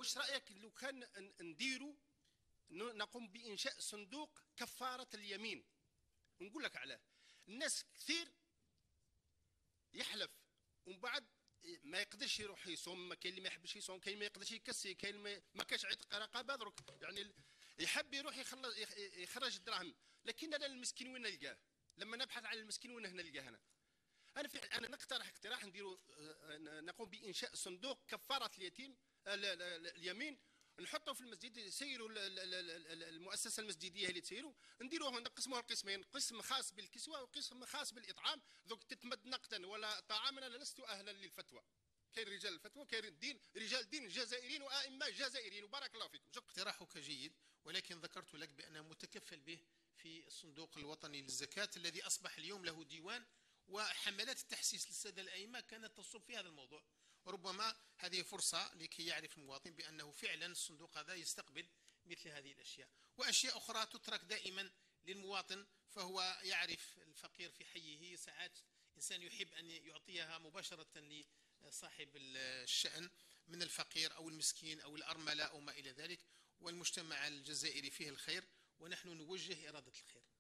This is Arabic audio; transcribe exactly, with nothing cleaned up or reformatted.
واش رايك لو كان نديروا نقوم بانشاء صندوق كفاره اليمين؟ نقول لك علاه. الناس كثير يحلف ومن بعد ما يقدرش يروح يصوم، كاين اللي ما يحبش يصوم، كاين ما يقدرش يكسي، كاين ما, ما كاش عتق رقبه درك، يعني يحب يروح يخلص يخرج الدراهم. لكن انا المسكين وين نلقاه؟ لما نبحث عن المسكين وين هنا نلقاه؟ انا انا في انا نقترح اقتراح نديروا نقوم بانشاء صندوق كفاره اليتيم اليمين، نحطه في المسجد، يسيروا المؤسسه المسجديه اللي تسيروا، نديروه نقسموها لقسمين، قسم خاص بالكسوه وقسم خاص بالاطعام. ذوك تتمد نقدا ولا طعاما، انا لست اهلا للفتوى. كاين رجال الفتوى، كاين الدين، رجال دين جزائريين وائمه جزائريين، وبارك الله فيكم. اقتراحك جيد، ولكن ذكرت لك بأنه متكفل به في الصندوق الوطني للزكاة الذي أصبح اليوم له ديوان، وحملات التحسيس للسادة الأئمة كانت تصب في هذا الموضوع. وربما هذه فرصة لكي يعرف المواطن بأنه فعلا الصندوق هذا يستقبل مثل هذه الأشياء، وأشياء أخرى تترك دائما للمواطن، فهو يعرف الفقير في حيه. ساعات إنسان يحب أن يعطيها مباشرة لصاحب الشأن من الفقير أو المسكين أو الأرملة أو ما إلى ذلك، والمجتمع الجزائري فيه الخير ونحن نوجه إرادة الخير.